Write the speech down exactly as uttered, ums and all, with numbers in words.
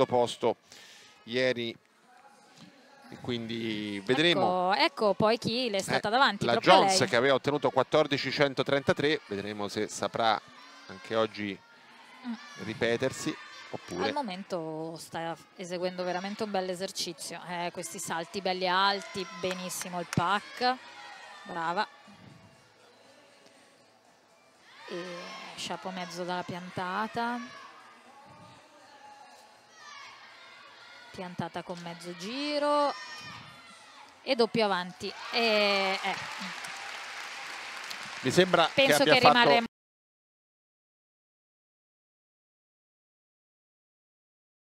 secondo posto ieri, e quindi vedremo. Ecco, ecco poi chi le è stata eh, davanti. La proprio Jones lei. che aveva ottenuto quattordicicentotrentatré, vedremo se saprà anche oggi Mm. ripetersi. Oppure... Al momento sta eseguendo veramente un bel esercizio, eh, questi salti belli alti, benissimo il pack, brava. E sciapo mezzo dalla piantata, piantata con mezzo giro e doppio avanti. E, eh. Mi sembra Penso che abbia che fatto rimarremo